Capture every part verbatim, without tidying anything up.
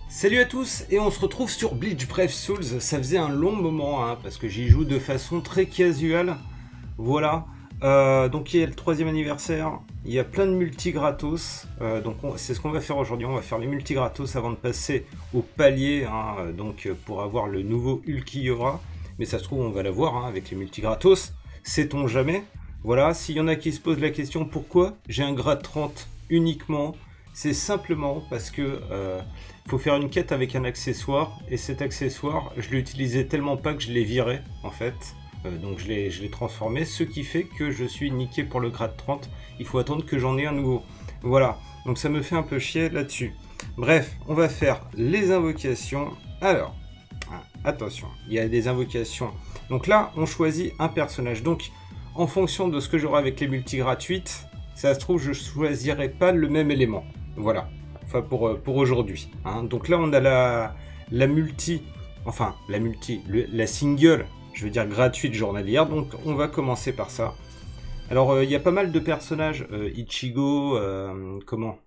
Salut à tous et on se retrouve sur Bleach Brave Souls. Ça faisait un long moment hein, parce que j'y joue de façon très casual. Voilà. Euh, donc il y a le troisième anniversaire. Il y a plein de multi gratos. Euh, donc c'est ce qu'on va faire aujourd'hui. On va faire les multi gratos avant de passer au palier. Hein, donc pour avoir le nouveau Ulquiorra. Mais ça se trouve on va l'avoir hein, avec les multi gratos. Sait-on jamais. Voilà. S'il y en a qui se posent la question pourquoi j'ai un grade trente uniquement. C'est simplement parce que euh, faut faire une quête avec un accessoire et cet accessoire je l'ai utilisé tellement pas que je l'ai viré en fait, euh, donc je l'ai je l'ai transformé, ce qui fait que je suis niqué pour le grade trente. Il faut attendre que j'en ai un nouveau. Voilà, donc ça me fait un peu chier là-dessus. Bref, on va faire les invocations. Alors, attention, il y a des invocations. Donc là, on choisit un personnage. Donc, en fonction de ce que j'aurai avec les multi gratuites, ça se trouve je choisirai pas le même élément. Voilà, enfin pour, pour aujourd'hui. Hein. Donc là, on a la, la multi, enfin la multi, le, la single, je veux dire gratuite journalière. Donc on va commencer par ça. Alors il euh, y a pas mal de personnages, euh, Ichigo, euh, comment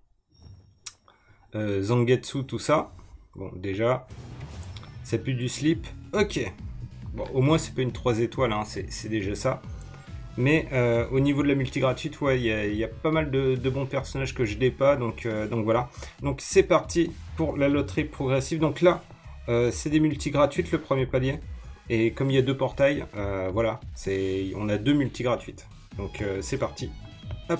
euh, Zangetsu, tout ça. Bon, déjà, ça pue du slip. Ok, bon, au moins c'est pas une trois étoiles, hein, c'est déjà ça. Mais euh, au niveau de la multi gratuite, ouais, il y, y a pas mal de, de bons personnages que je n'ai pas, donc, euh, donc voilà. Donc c'est parti pour la loterie progressive. Donc là, euh, c'est des multi gratuites le premier palier. Et comme il y a deux portails, euh, voilà, on a deux multi gratuites. Donc euh, c'est parti. Hop.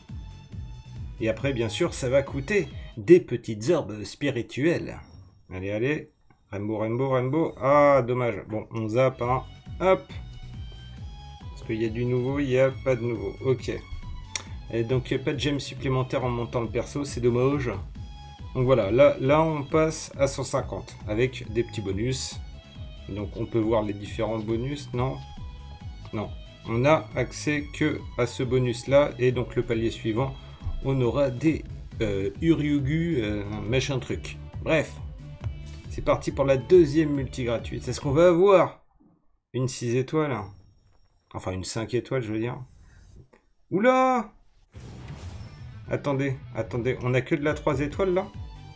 Et après, bien sûr, ça va coûter des petites herbes spirituelles. Allez, allez. Rainbow, Rainbow, Rainbow. Ah, dommage. Bon, on zappe, hein. Hop. Il y a du nouveau, il n'y a pas de nouveau. Ok. Et donc pas de gemmes supplémentaires en montant le perso, c'est dommage. Donc voilà, là, là on passe à cent cinquante avec des petits bonus. Donc on peut voir les différents bonus, non? Non. On a accès que à ce bonus là et donc le palier suivant, on aura des euh, Uryugu, euh, machin truc. Bref, c'est parti pour la deuxième multi gratuite. Est-ce qu'on va avoir une six étoiles? Enfin, une cinq étoiles, je veux dire. Oula! Attendez, attendez. On a que de la trois étoiles, là?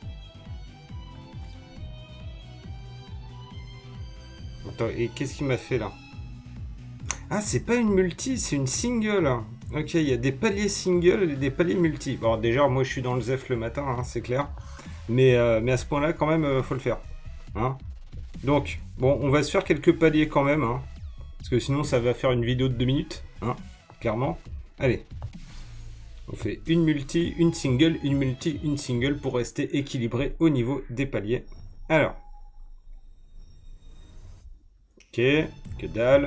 Attends, et qu'est-ce qu'il m'a fait, là? Ah, c'est pas une multi, c'est une single. Ok, il y a des paliers single et des paliers multi. Bon, déjà, moi, je suis dans le Zef le matin, hein, c'est clair. Mais, euh, mais à ce point-là, quand même, euh, faut le faire. Hein. Donc, bon, on va se faire quelques paliers quand même, hein. Parce que sinon, ça va faire une vidéo de deux minutes, hein, clairement. Allez. On fait une multi, une single, une multi, une single pour rester équilibré au niveau des paliers. Alors. Ok, que dalle.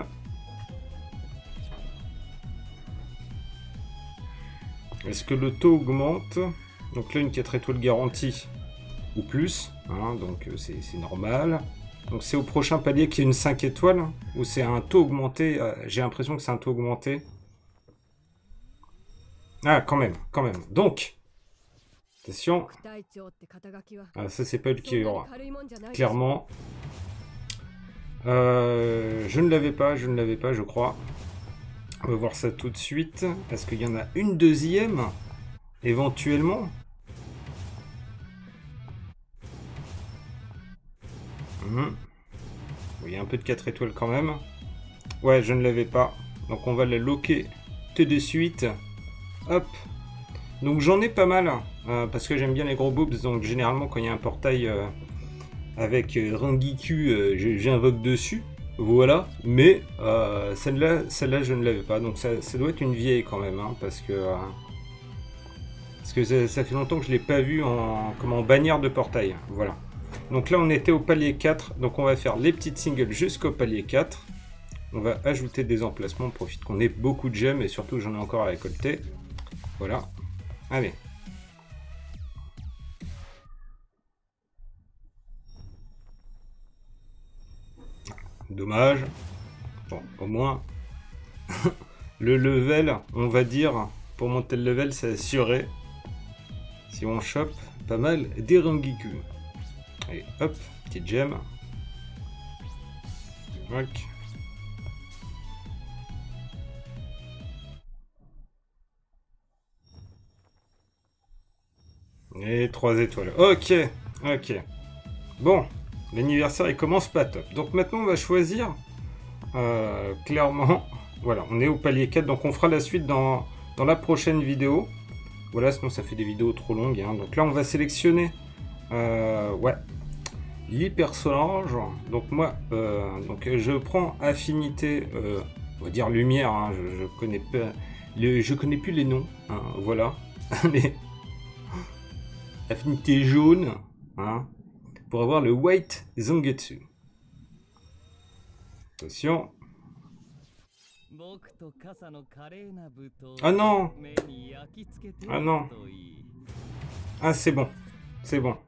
Est-ce que le taux augmente? Donc là, une quatre étoiles garantie ou plus, hein, donc c'est normal. Donc c'est au prochain palier qu'il y a une cinq étoiles, ou c'est un taux augmenté, euh, j'ai l'impression que c'est un taux augmenté. Ah, quand même, quand même. Donc, attention. Ah, ça c'est pas le qui aura. Clairement. Euh, je ne l'avais pas, je ne l'avais pas, je crois. On va voir ça tout de suite. Est-ce qu'il y en a une deuxième? Éventuellement. Hum. Il y a un peu de quatre étoiles quand même. Ouais, je ne l'avais pas. Donc on va la loquer tout de suite. Hop. Donc j'en ai pas mal. Euh, parce que j'aime bien les gros boobs. Donc généralement quand il y a un portail euh, avec euh, Rangiku, euh, j'invoque dessus. Voilà. Mais euh, celle-là, celle-là je ne l'avais pas. Donc ça, ça doit être une vieille quand même. Hein, parce que, euh, parce que ça, ça fait longtemps que je ne l'ai pas vu en, comme en bannière de portail. Voilà. Donc là on était au palier quatre, donc on va faire les petites singles jusqu'au palier quatre. On va ajouter des emplacements, on profite qu'on ait beaucoup de gemmes et surtout j'en ai encore à récolter. Voilà. Allez. Dommage. Bon, au moins le level, on va dire, pour monter le level, c'est assuré. Si on chope pas mal des Rangiku. Allez, hop, petite gemme. Ok. Et trois étoiles. Ok, ok. Bon, l'anniversaire, il commence pas top. Donc maintenant, on va choisir, euh, clairement, voilà, on est au palier quatre, donc on fera la suite dans, dans la prochaine vidéo. Voilà, sinon ça fait des vidéos trop longues. Hein. Donc là, on va sélectionner, euh, ouais, huit personnages. Donc moi, euh, donc je prends affinité, euh, on va dire lumière, hein, je, je connais pas, le, je connais plus les noms, hein, voilà. Mais affinité jaune, hein, pour avoir le White Zangetsu. Attention. Ah non. Ah non. Ah c'est bon. C'est bon.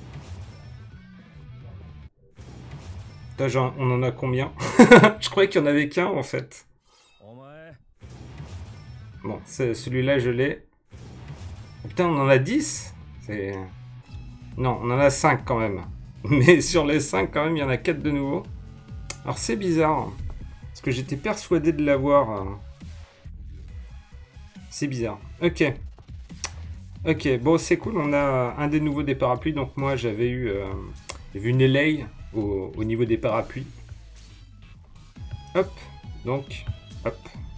Putain, on en a combien? Je croyais qu'il n'y en avait qu'un en fait. Bon, celui-là je l'ai. Oh, putain, on en a dix? C'est... Non, on en a cinq quand même. Mais sur les cinq, quand même, il y en a quatre de nouveau. Alors, c'est bizarre. Parce que j'étais persuadé de l'avoir. C'est bizarre. Ok. Ok, bon, c'est cool. On a un des nouveaux des parapluies. Donc, moi, j'avais eu, euh, vu une Elei au, au niveau des parapluies. Hop. Donc, hop.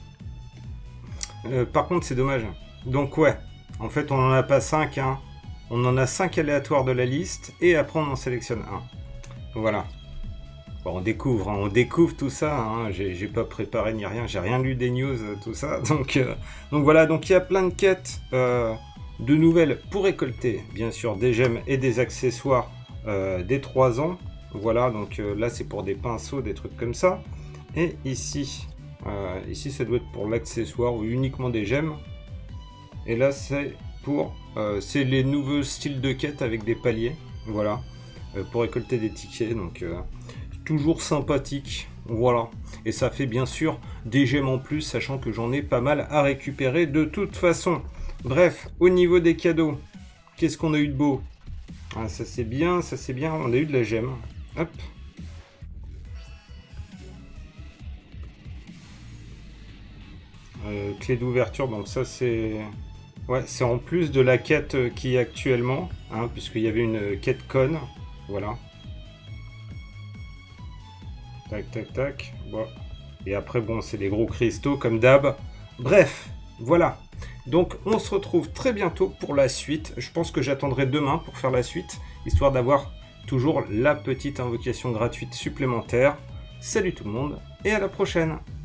Euh, par contre, c'est dommage. Donc, ouais. En fait, on n'en a pas cinq, hein. On en a cinq aléatoires de la liste et après on en sélectionne un. Voilà. Bon, on découvre, hein, on découvre tout ça. Hein, j'ai pas préparé ni rien, j'ai rien lu des news, tout ça. Donc, euh, donc voilà, donc il y a plein de quêtes euh, de nouvelles pour récolter, bien sûr, des gemmes et des accessoires euh, des trois ans. Voilà, donc euh, là c'est pour des pinceaux, des trucs comme ça. Et ici, euh, ici ça doit être pour l'accessoire ou uniquement des gemmes. Et là c'est pour euh, c'est les nouveaux styles de quête avec des paliers, voilà, euh, pour récolter des tickets, donc euh, toujours sympathique, voilà, et ça fait bien sûr des gemmes en plus, sachant que j'en ai pas mal à récupérer de toute façon. Bref, au niveau des cadeaux, qu'est-ce qu'on a eu de beau? Ah, ça c'est bien, ça c'est bien, on a eu de la gemme, hop. Euh, clé d'ouverture, donc ça c'est... Ouais, c'est en plus de la quête qui est actuellement, hein, puisqu'il y avait une quête conne, voilà. Tac, tac, tac. Bon. Et après, bon, c'est des gros cristaux comme d'hab. Bref, voilà. Donc, on se retrouve très bientôt pour la suite. Je pense que j'attendrai demain pour faire la suite, histoire d'avoir toujours la petite invocation gratuite supplémentaire. Salut tout le monde, et à la prochaine!